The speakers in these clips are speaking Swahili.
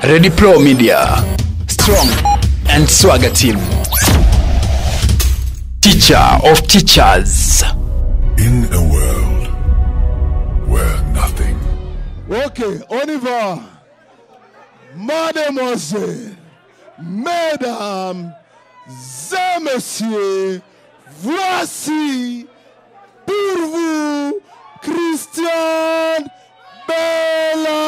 Ready Pro Media, strong and swagger team. Teacher of teachers. In a world where nothing. Okay, on y va. Mademoiselle, mesdames et messieurs, voici pour vous Christian Bella.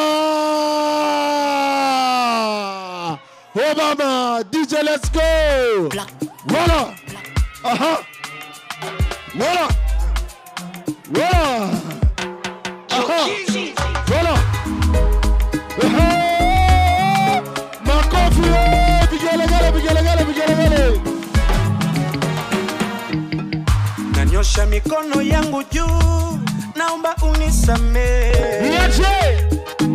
Obama, DJ, let's go. Voilà. Aha. Voilà. Voilà. Aha. Voilà. Makofi. Bigele. Nanyosha mikono yangu juu, naomba unisamehe. Niache.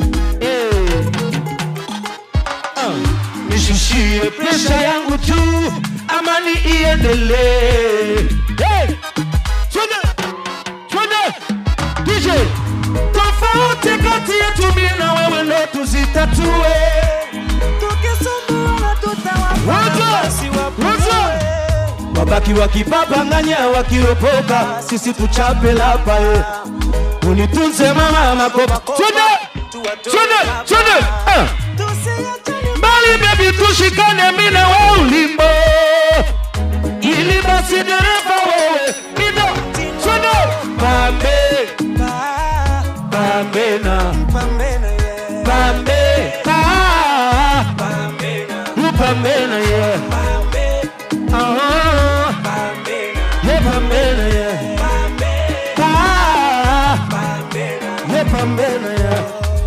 Nishushie presha yangu juu, amani iendelee. Hey! Twende! DJ! Tofauti kati yetu mimi na wewe ndo tuzitatue. Tukisumbua tutawapa wabaki wakipapanganya wakiropoka, sisi tuchape lapa. Unitunze mama makopa. Twende! Bali baby tushikane mimi na wewe ulimbo. Ili basi dereva wewe nido. Twende! Pambena, yeah. Yeah, Pambena, yeah. Yeah, Pambena, yeah.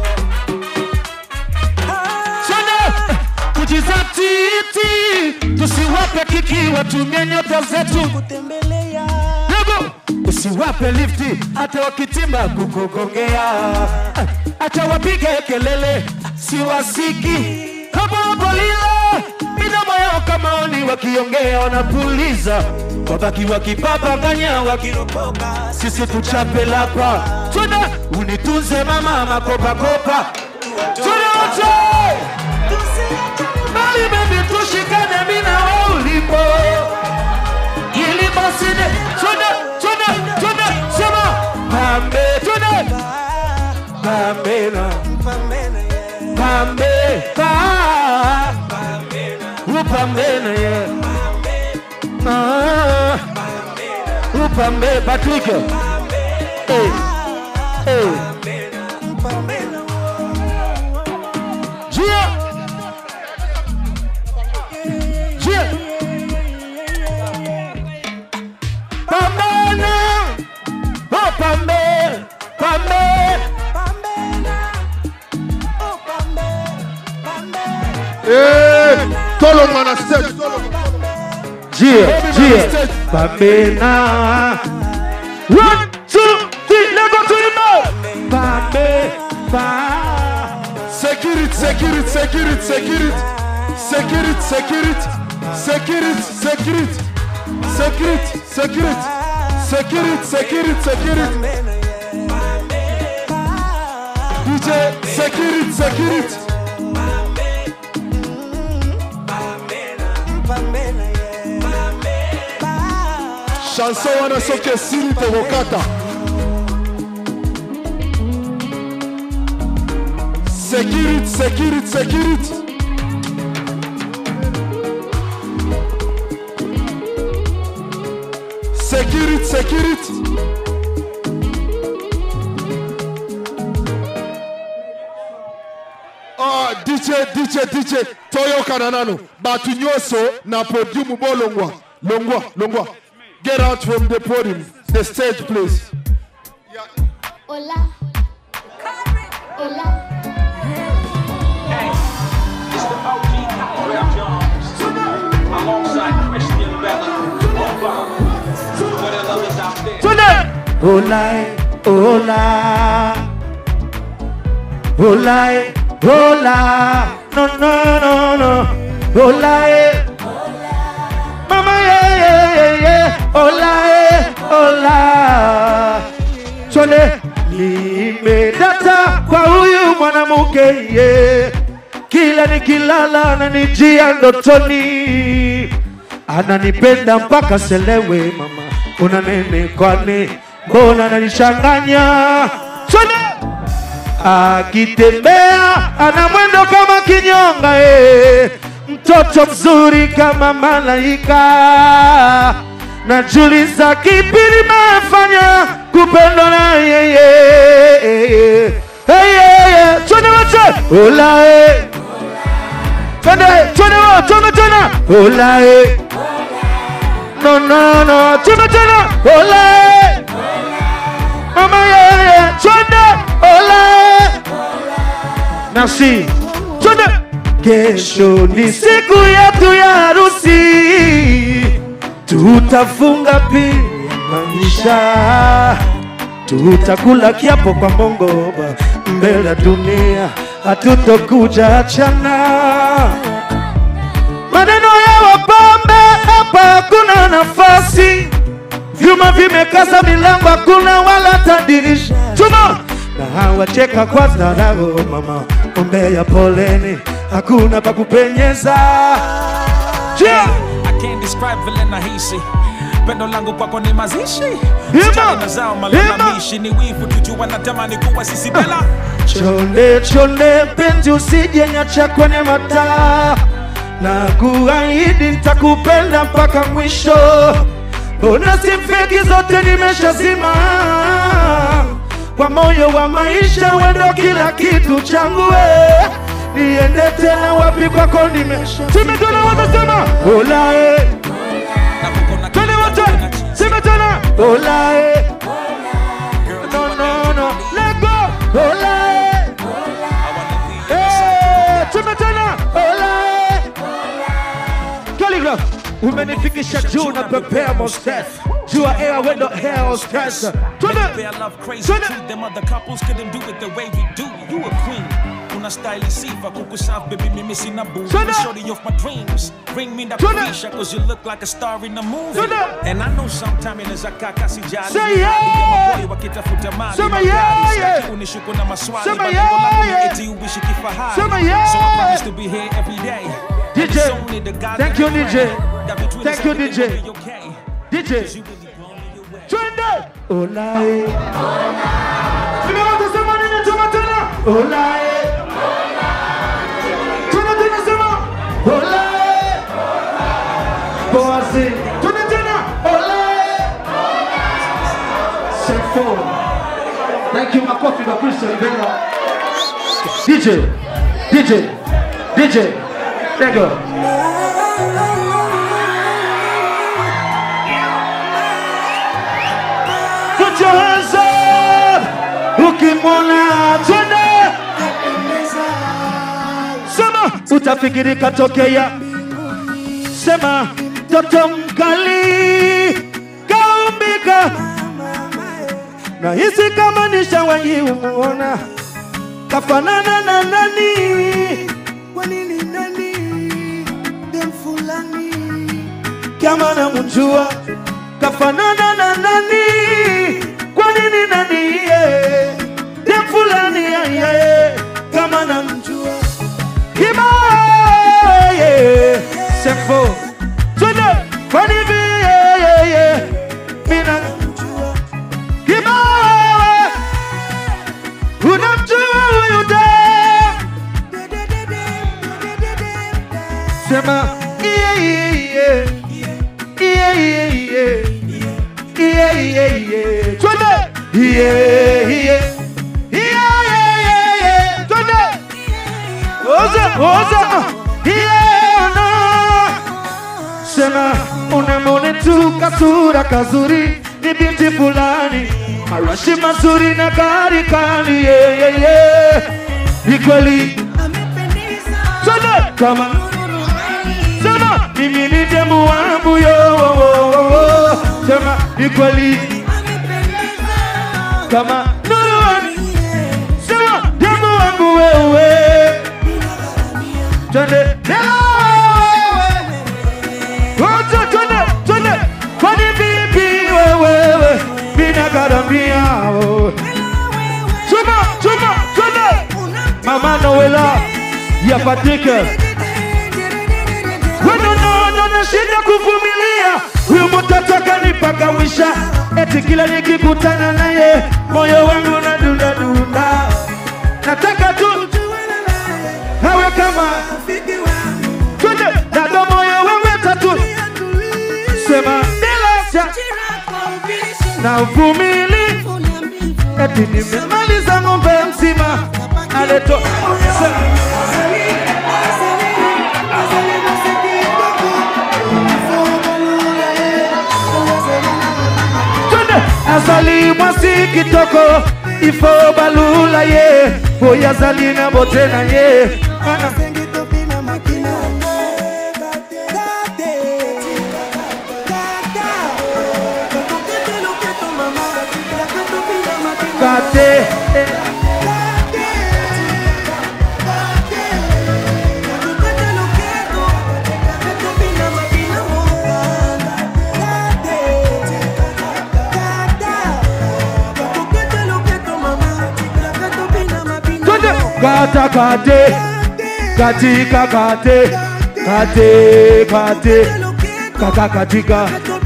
Sana, kujizatiti, tusiwape kiki watumie nyota zetu kutembelea. Nego, usiwape lifti, hata wakitimba kukogongea. Acha wapige kelele, siwasiki. Kama lila, midomo yao kama oni wakiongea wanapuliza. Wabaki wakipapanganya wakiropoka, sisi tuchape lapa. Tuna unitunze mama makopa. Tuna wote bali baby tushikane mimi na wewe ulipo. Ili basi tuna sema Pambena Pambena, yeah. Pambena, Patrick. Hey. Gia. Pambena. Oh, Pambena. Solomon on stage. Gia. Pambena. 1, 2, 3, let's go to the mouth. Pambena. Security. DJ, security. Chanson wana soke siri togokata. Security. DJ Toyo Kananano batu nyoso na podium bo longwa. Get out from the podium, the stage please. Hola. Hey, it's the OG Rap Jones alongside Christian Bella. Where the love is out there. Hola. No. Hola. Mama, yeah. Hola. Chole. Nimedata kwa huyu mwanamke, yeah. Kila kila nikilala ananijia ndotoni, ananipenda mpaka selewe. Mama una nene kwani mbona ananichanganya? Twende! Akitembea ana mwendo kama kinyonga, mtoto mzuri kama malaika. Najiuliza kipi nimefanya kupendwa na yeye. Twende wote! Olae! Twende tena! Olae! No, twende tena! Olae! Mama yeye! Twende! Olae! Nasi! Twende! Kesho ni siku yetu ya harusi, tutafunga pia maisha, tutakula kiapo kwa Mungu mbele ya dunia, hatutokuja achana. Maneno ya wapambe hapa kuna nafasi, vyuma vimekaza milango hakuna wala tadirisha. Tuma na hawacheka kwa dharau, mama ombea poleni, hakuna pa kupenyeza. I can't describe vile nahisi, pendo langu kwako ni mazishi. Sijali na zao malalamishi, ni wivu tujua na tamani kuwa sisi bela. Chonde penzi usije nyacha kwenye mataa, na kuahidi nitakupenda mpaka mwisho. Mbona simfeki zote nimeshazima, kwa moyo wa maisha wendo kila kitu changu. Niende tena wapi kwako nimesha. Tumetona watasema Olae. Twende wote sema tena Olae. No let go Olae. Tumetona Olae. Calligraph umenifikisha juu na prepare more stress. Jua era window hair or stress. Twende. I love crazy too. Them other couples couldn't do it the way we do. You a queen. Una style sifa kuku soft baby mimi sina boo. Shorty off my dreams. Bring me that Krisha cause you look like a star in the movie. And I know sometime in a kaka sijali. Say yeah. Boy wakitafuta mali. Sema yeah. Unishuko na maswali. Sema yeah. Eti ubishi kifahari. Sema yeah. So I promise to be here every day. DJ. Thank you DJ. Thank you DJ. DJ. Twende. Olae. Tumeanza sema nini tumatena? Olae. Tunatena sema Olae. Boasi. Tunatena Olae. Sefo. Thank you makofi kwa Christian Bella. DJ. There you go. Put your hands up. Ukimwona twende. Sema utafikiri katokea. Sema toto mkali kaumbika, na hisi kama nishawahi umuona. Kafanana na nani? Kwa nini nani? Dem fulani kama namjua. Kafanana na nani? Kwa nini nani? Dem fulani kama namjua. Kibaye Sefo twende kwa nini mina namjua. Kibaye unamjua huyu dem. Sema yeah. Twende yeah. Twende oza no. Sema unamwone tu kasura kazuri, ni binti fulani, marashi mazuri na gari kali ni kweli twende kama. Sema mimi ni demu wangu yo. Sema ni kweli kama Nurwani. Sema demu wangu wewe. Twende twende kwani vipi wewe mina garamia. Chuma twende Mama Noela ya Patrick. Wanono nashinda kuvumilia, huyu mtoto kanipagawisha, eti kila nikikutana naye moyo wangu unadunda dunda. Nataka tu hawe kama twende na ndo moyo wangu tatu. Sema bila na uvumili, eti nimemaliza ng'ombe mzima aleto. Azali mwasi kitoko ifo balula ye boya zali na botena ye kate kata kate katika kate kate kate kaka katika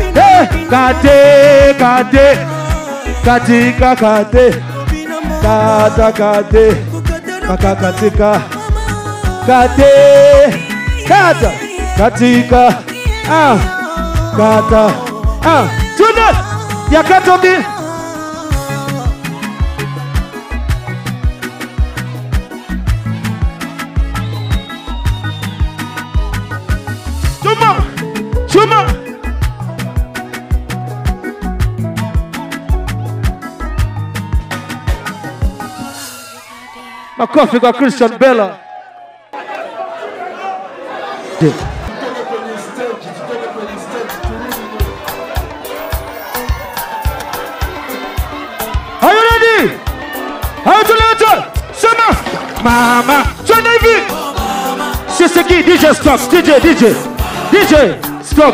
kate kate katika kate kata kate kaka katika kate kata katika kata tuna yakatobi. Chuma makofi kwa Christian Bella. Are you ready? How to let Sema mama twende hivi. Sisiki DJ stop. DJ stop.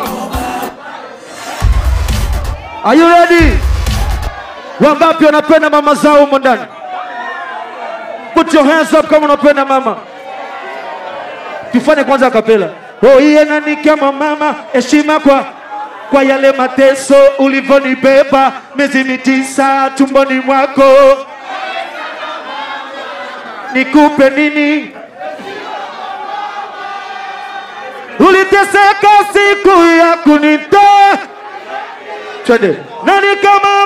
Are you ready? Wangapi wanapenda mama zao humo ndani? Put your hands up kama unapenda mama. Tufanye kwanza kapela. Oh iye nani kama mama, heshima kwa yale mateso ulivonibeba miezi 9 tumboni mwako. Nikupe nini? Uliteseka siku ya kunitoa. Twende. Nani kama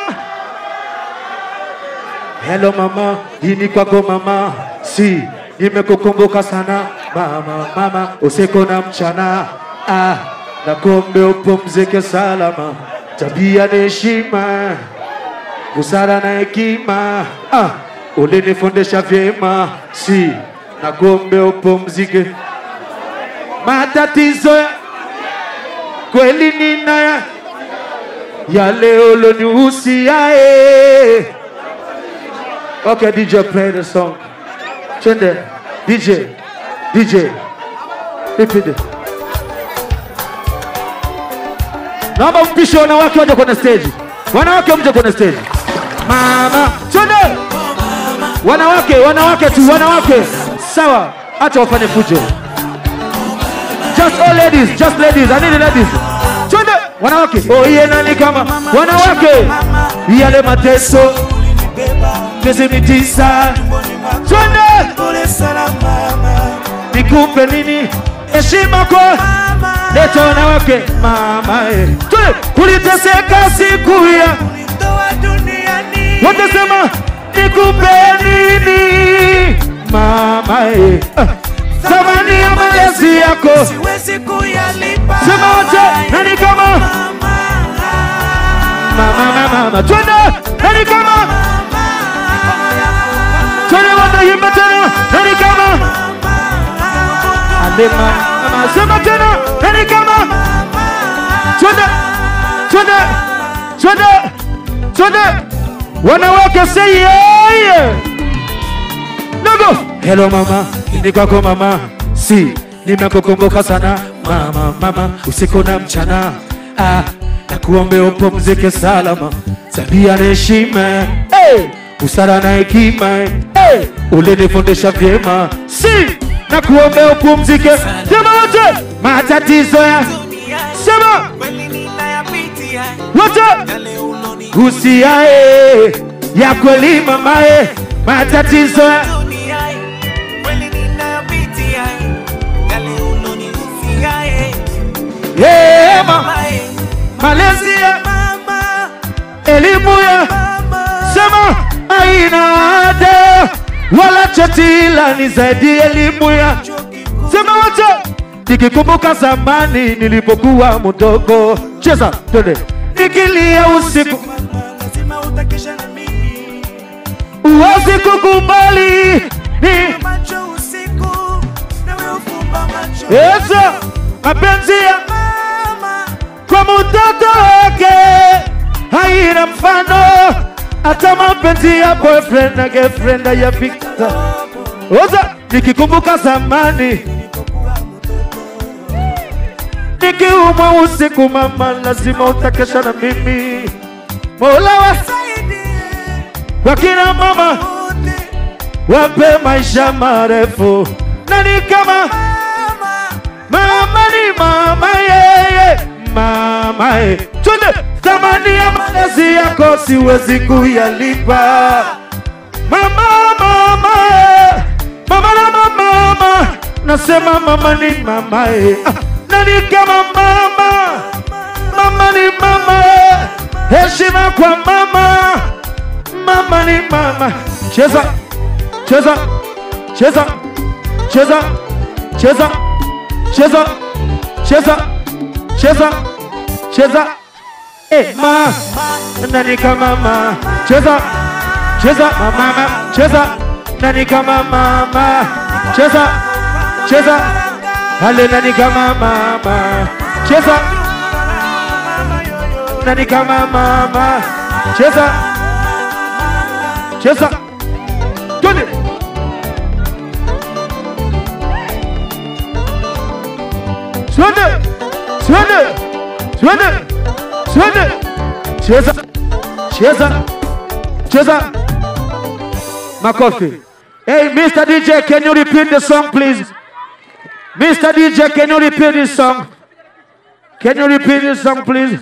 hello mama, hii ni kwako mama. Si, nimekukumbuka sana mama, usiku na mchana. Nakuombe upumzike salama. Tabia na heshima, busara na hekima, ulinifundisha vyema. Si, nakuombe upumzike. Matatizo kweli nina ya leo ulonihusiae. Okay, DJ, play the song. Twende. DJ. Repeat it. Naomba mpishe wanawake waje kwenye stage. Wanawake mje kwenye stage. Mama, twende. Wanawake tu, wanawake. Sawa, acha wafanye fujo. Just all ladies, just ladies. I need ladies. Twende. Wanawake. Oh, iye nani kama wanawake. Yale mateso miezi 9. Twende. Nikupe nini? Heshima kwa leta wanawake mama. Twende. Kuliteseka siku ya kunitoa duniani. Watasema nikupe nini? Mama. Thamani ya malezi yako siwezi kuyalipa. Sema wote nani kama mama. Twende. Nani kama twende wanaimba tena. Nani kama alema mama. Sema tena. Nani kama twende. Wanawake say yeah. Nago. Hello mama, ni kwako mama. Si, nimekukumbuka sana mama, usiku na mchana. Nakuombe upumzike salama. Tabia na heshima, busara na hekima, ulinifundisha vyema. Si, na kuombe upumzike. Sema wote matatizo ya sema wote usiae ya kweli mamae matatizo ya malezi ya elimu ya sema aina ada wala chatila ni zaidi elimu ya sema wote nikikumbuka zamani nilipokuwa mdogo cheza twende nikilia usiku lazima utakesha na mimi uwezi kukubali ni macho usiku na wewe ufumba macho eza mapenzi ya mama kwa mtoto wake haina mfano hata mapenzi ya boyfriend na girlfriend ya Victor oza nikikumbuka zamani nikiumwa usiku mama lazima utakesha na mimi Mola wasaidie kwa kina mama wape maisha marefu nani kama mama ni mama yeye mama twende thamani ya malezi yako siwezi kuyalipa mama nasema mama ni mama nani kama mama ni mama heshima kwa mama ni mama cheza cheza cheza cheza cheza cheza cheza cheza cheza mama nani kama mama cheza cheza mama cheza nani kama mama cheza cheza hale nani kama mama cheza nani kama mama cheza cheza twende twende twende twende twende cheza cheza cheza makofi. Hey Mr. DJ, can you repeat the song please? Mr. DJ, can you repeat this song? Can you repeat this song please?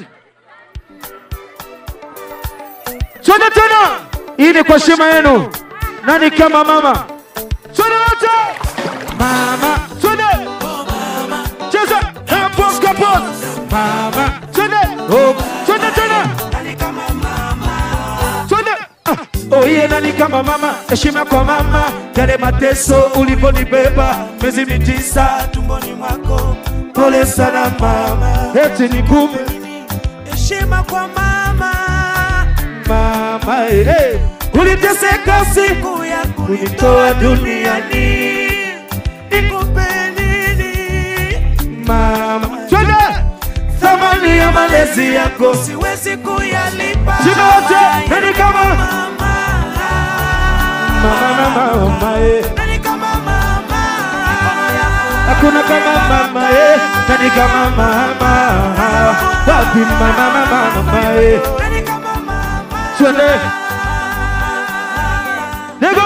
Twende tena. Hii ni kwa shima yenu. Nani kama mama? Twende wote. Mama, twende. Mama. Cheza. Pose kapos. Mama. Twende. Oh, twende tena. Nani kama mama? Twende. Oh yeah, nani kama mama? Heshima kwa mama. Yale mateso uliponibeba miezi 9 tumboni mwako. Pole sana mama. Eti ni kumbe. Heshima kwa mama. Mama, hey. Uliteseka siku ya kunitoa duniani. Nikupe nini? Mama, twende. Thamani ya malezi yako siwezi kuyalipa. Sina wote, nani kama mama? Mama, nani kama mama? Hakuna kama mama, nani kama mama? Wapi mama, nani kama mama? Twende. Nego.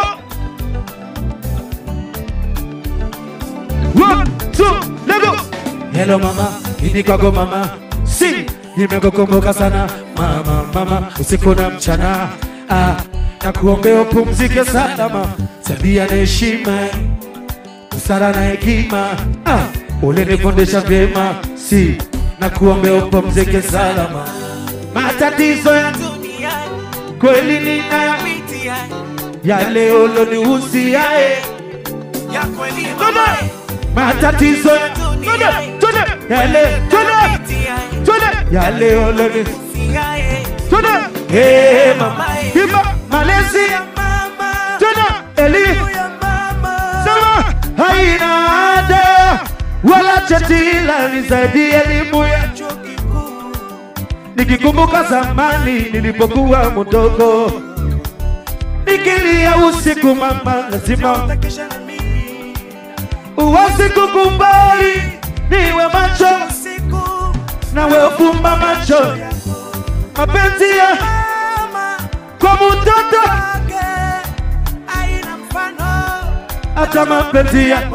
1, 2, nego. Hello mama, ini kwako mama. Si, nimekukumbuka sana mama, usiku na mchana. Na kuombea upumzike salama, tabia na heshima, busara na hekima. Ulinifundisha vyema, si, na kuombea upumzike salama. Matatizo ya dunia kweli ninayapitia, yale ulonihusiaye ya kweli mama. Matatizo ya dunia yale yale ulonihusiaye mama. Hima malezi ya mama elimu ya mama sama haina ada wala chatila ni zaidi elimu ya chuo kikuu. Nikikumbuka zamani nilipokuwa mdogo nikilia usiku mama lazima utakesha na mimi. Uwezi kukubali niwe macho usiku na wewe ufumba macho. Mapenzi ya mama kwa mtoto wake haina mfano hata mapenzi ya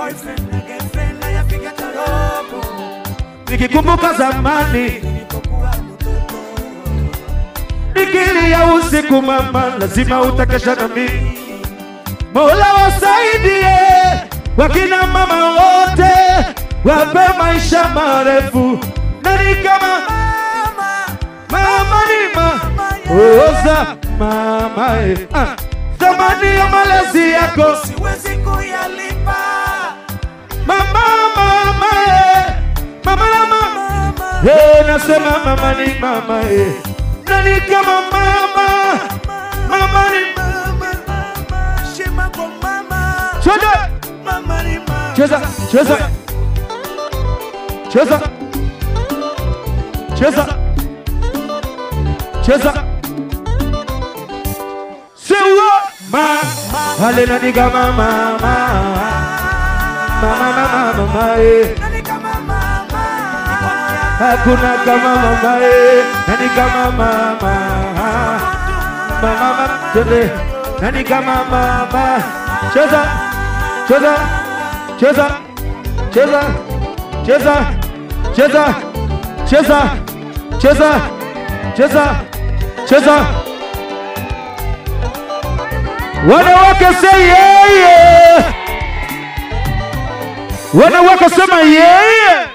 nikikumbuka zamani, nikilia usiku mama, lazima utakesha na mimi. Mola wasaidie wakina mama wote, wape maisha marefu. Nani kama mama ni oza mama thamani ya malezi yako siwezi kuyalipa. Mama nasema mama ni mama nani kama mama ni shema kwa mama. Cheza mama ni mama. Cheza sewa mama hale nani kama mama hakuna kama mama nani kama mama tende nani kama mama. Cheza wanawake say yeah. Wanawake sema yeah.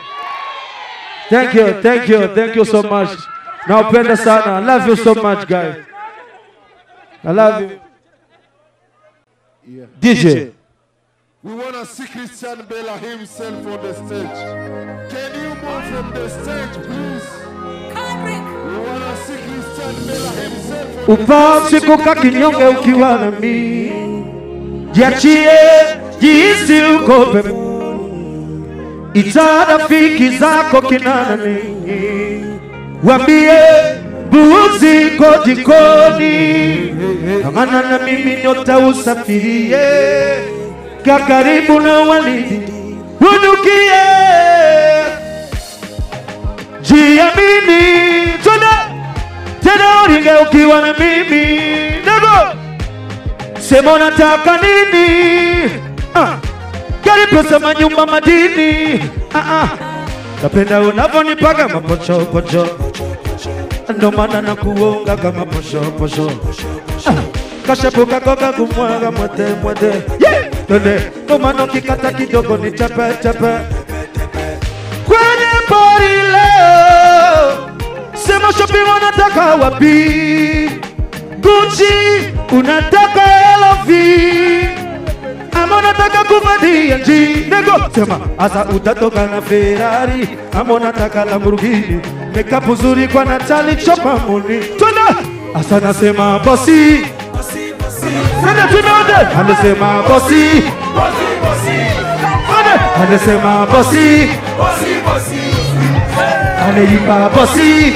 Thank you so much. Naupenda sana. I love you so much guys. I love you. Yeah. DJ. We want to see Christian Bella himself on the stage. Can you move from the stage, please? We want to see Christian Bella himself on the stage. Upasikuka kinyonge ukiwa na mimi. Jiachie, jihisi uko peponi. Ita rafiki zako kina nini. Wambie buzi ko jikoni. Amana na mimi nyota usafirie. Kakaribu na walidi unukie. Jiamini tena uringe ukiwa na mimi. Nego sema unataka nini. Karibu sema nyumba madini. Napenda unavyonipaga mapocho. Ndo maana nakuonga kama posho. Kashapuka koka kumwaga mwete. Ndo maana ukikata kidogo ni chape. Kwenye pori leo sema shopping unataka wapi. Gucci unataka LV ama unataka kuvadia nego. Sema asa utatoka na Ferrari ama unataka Lamborghini. Makeup uzuri kwa Natalie Chopamoni. Tuna asa nasema bossy. Anasema bossy. Anasema bossy. Anaipa bossy.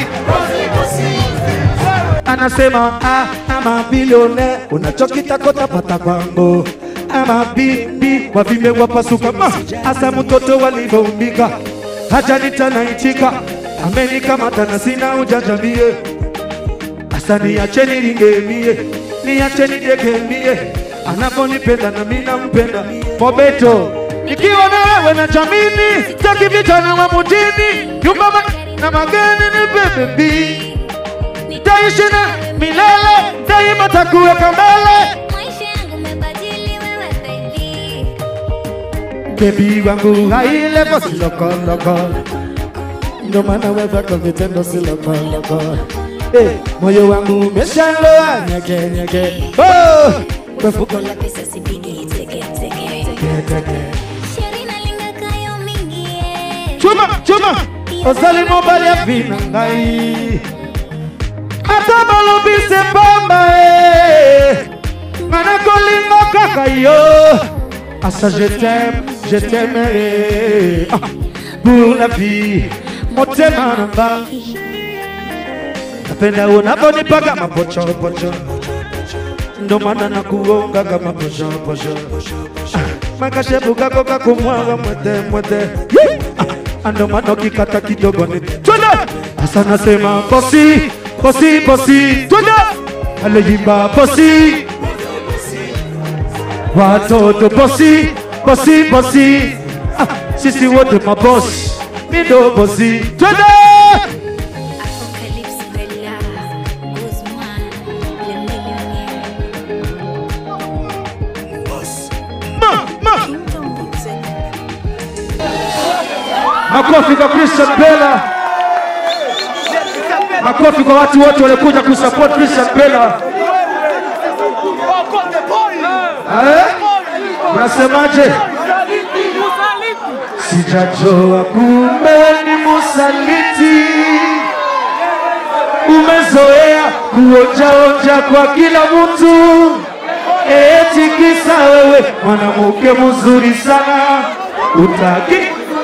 Anasema ama bilione unachokitakota pata kwangu. Ama bibi kwa vime wapasuka asa mtoto walivyoumbika. Haja nitanaitika amenikamata na sina ujajambie. Asa niacheni ringemie, niacheni dekemie. Anaponipenda na mimi nampenda. Mobeto nikiwa na wewe na jamini. Taki vijana wa mjini. Nyumba na mageni ni baby. Taishi na milele. Daima takuweka mbele. Baby wangu haile bosi loko. Ndo maana wewe kwa vitendo si loko. Moyo wangu umeshaloa nyeke. Befuko la pesa sipige iteke. Sherina linga kayo mingi. Chuma. Ozali mobile ya vina ngai. Ata balobise pamba Mana kolingo kaka yo. Asa je t'aimerai pour la vie. Motema namba. Napenda unaponipaga mapocho. Ndo maana nakuonga kama posho. Makashebuka koka kumwaga mwete. Ndo maana ukikata kidogo ni twende. Asa nasema bossy. Twende. Alejimba bossy. Watoto bossy. bosi, bosi. Sisi wote mabosi. Mindo bosi. Twende! Makofi kwa Christian Bella. Makofi kwa watu wote walikuja kusupport Christian Bella. Unasemaje? Sijajua kumbe ni musaliti. Umezoea kuonja kwa kila mtu. Eti kisa wewe mwanamke mzuri sana. Utaki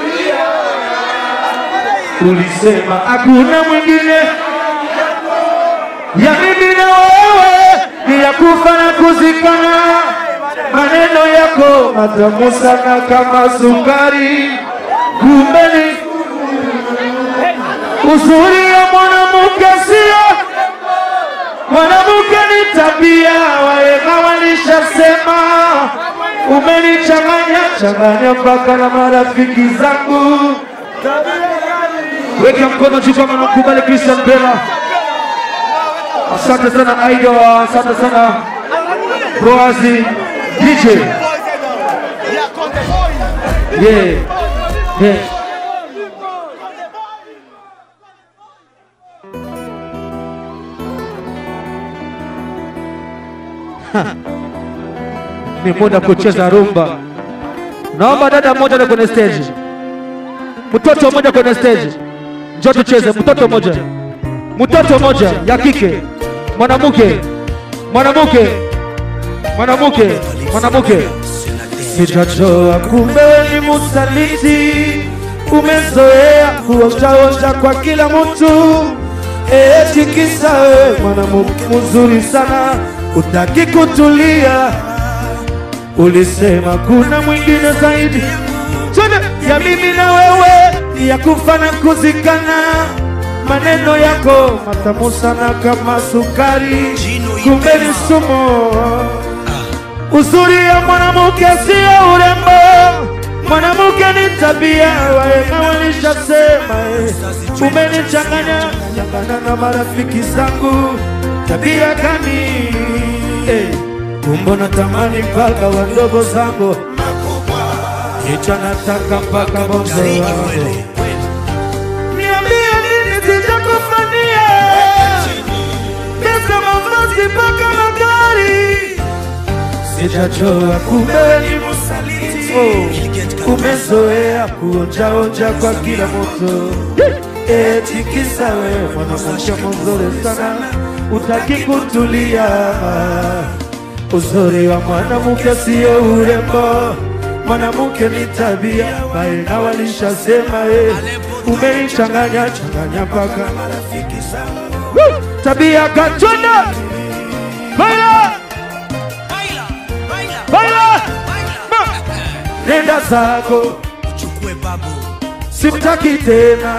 ulisema hakuna mwingine ya mimi na wewe, ni ya kufa na kuzikana. Maneno yako matamu sana kama sukari. Kumbe ni uzuri ya mwanamke sio. Mwanamke ni tabia, wahenga walishasema. Umenichanganya mpaka na marafiki zangu. Weka mkono juu kama unakubali Christian Bella. Asante sana Aido, asante sana Roazi DJ. Yeah. Ni muda kucheza rumba. Naomba dada mmoja kwenye stage. Mtoto mmoja kwenye stage. Njoo tucheze, mtoto mmoja ya kike. Mwanamke. Sijajua kumbe ni musaliti. Umezoea kuonja kwa kila mtu. Eti kisa wewe mwanamke mzuri sana. Utaki kutulia. Ulisema kuna mwingine zaidi ya mimi na wewe, ya kufa na kuzikana. Maneno yako matamu sana kama sukari. Kumbe ni sumu. Uzuri ya mwanamke sio urembo. Mwanamke ni tabia, wahenga walishasema. Umenichanganya na marafiki zangu. Tabia gani? Mbona tamani mpaka wadogo zangu. Hicho nataka mpaka bonzo wangu. Niambie nini sitakufanyia. Pesa mavazi mpaka magari. Sijajua kumbe ni musaliti. Umezoea kuonja kwa kila mtu. Eti kisa wewe mwanamke mzuri sana. Utaki kutulia. Uzuri wa mwanamke sio urembo. Mwanamke ni tabia, wahenga walishasema. Umeichanganya mpaka marafiki zangu. Tabia katunda. Baila. Nenda zako. Simtaki tena.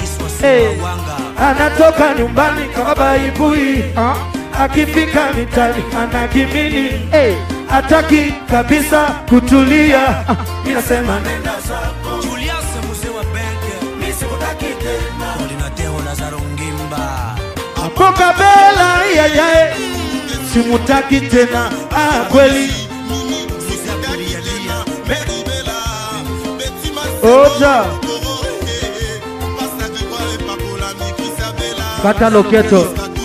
Anatoka nyumbani kama baibui. Akifika mitani anakimini. Ataki kabisa kutulia. Ninasema nenda zako. Julius mzee wa Benke. Mimi sikutaki tena. Olinateo Lazaro Ngimba. Apoka Bella yajae. Simutaki tena. Kweli. Oja. Kata Loketo.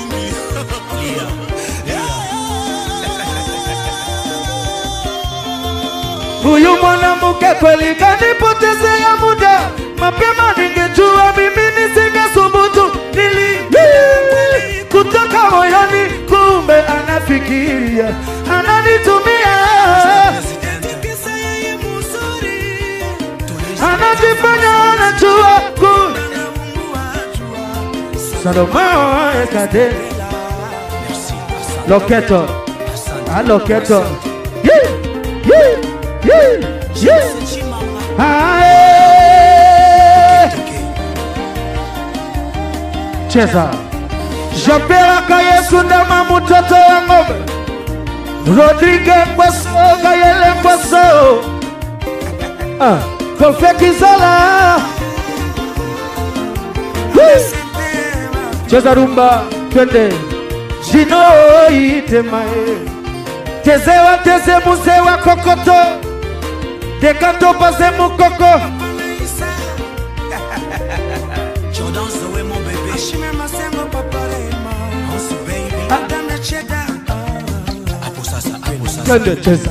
Huyu mwanamke kweli kanipotezea muda. Mapema ningejua mimi nisingesubutu. Kutoka moyoni kumbe anafikiria. Ananitumia. Anajifanya anajua. Salomao ekade. Loketo. Loketo. Cheza. Japela Kayesu ndama mtoto wa ng'ombe. Rodrigue Kwaso Kayele Kwaso. Perfect Isola. Cheza rumba, twende. Jino itemae. Tezewa teze muzewa kokoto. Dekanto pase mukoko. Twende cheza.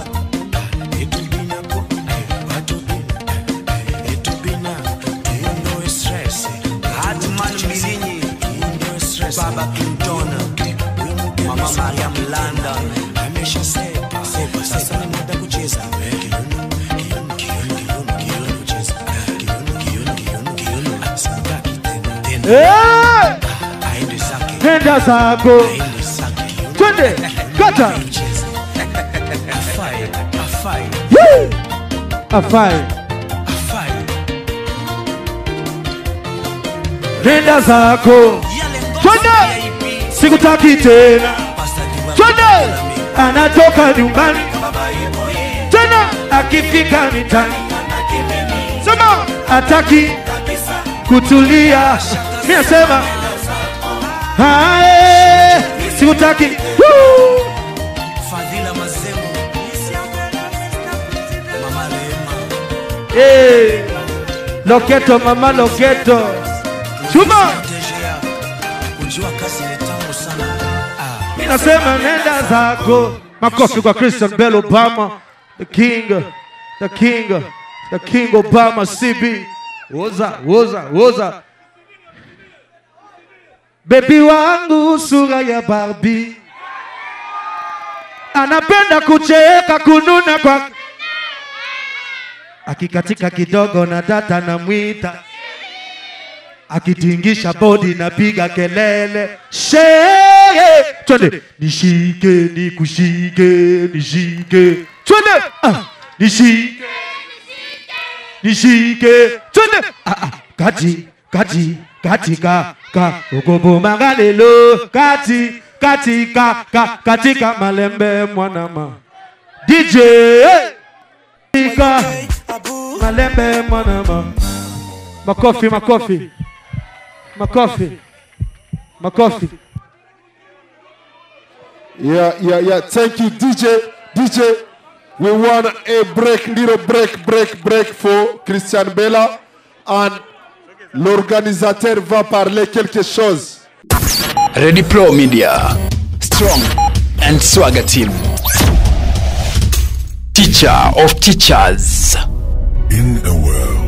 Baba Kintona, Mama Mariam London, amesha sepa sasa ni muda kucheza nenda zako twende kata afai nenda zako twende sikutaki tena twende anatoka nyumbani tena akifika mitani sema ataki kutulia mimi sema hae sikutaki Fadhila Mazemu Mama Rema Loketo mama Loketo Chuma Ujua kasi ni tamu sana Nasema nenda zako. Makofi kwa Christian Bell Obama, the king Obama CB. Woza. Baby wangu sura ya Barbie. Anapenda kucheka kununa kwa akikatika kidogo na data na mwita. Akitingisha body na piga kelele. Sheye twende nishike nikushike nishike twende nishike twende kati ka ugobo mangalelo katika malembe mwanama DJ ka malembe mwanama makofi Yeah. Thank you, DJ. We want a little break for Christian Bella. And l'organisateur va parler quelque chose. Ready Pro Media. Strong and Swagger Team. Teacher of teachers. In a world